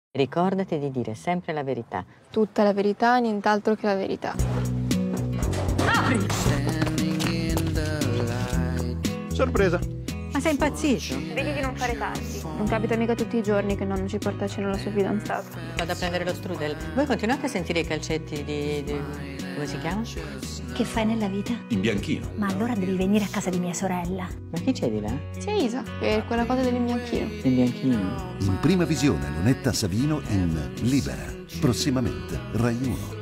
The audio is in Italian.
Ricordati di dire sempre la verità. Tutta la verità, nient'altro che la verità. Apri! Sorpresa. Ma sei impazzito? Vedi di non fare tardi. Non capita mica tutti i giorni che nonno ci porta a cena la sua fidanzata. Vado a prendere lo strudel. Voi continuate a sentire i calcetti di... come si chiama? Che fai nella vita? In bianchino. Ma allora devi venire a casa di mia sorella. Ma chi c'è di là? Zia Isa, per quella cosa dell'imbianchino. Il bianchino. In prima visione Lunetta Savino in Libera, prossimamente Rai 1.